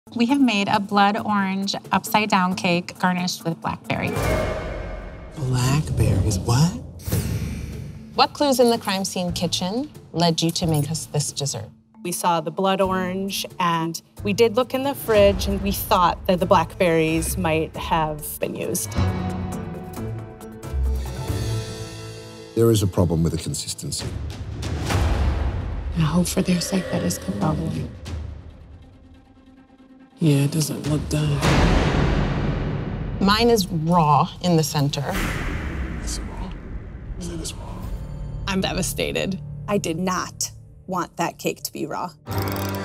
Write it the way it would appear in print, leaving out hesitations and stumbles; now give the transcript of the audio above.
We have made a blood orange upside-down cake garnished with blackberry. Blackberries, what? What clues in the crime scene kitchen led you to make us this dessert? We saw the blood orange, and we did look in the fridge, and we thought that the blackberries might have been used. There is a problem with the consistency. I hope for their sake that it's combined. Yeah, it doesn't look done. Mine is raw in the center. Is it wrong? That is wrong. I'm devastated. I did not want that cake to be raw.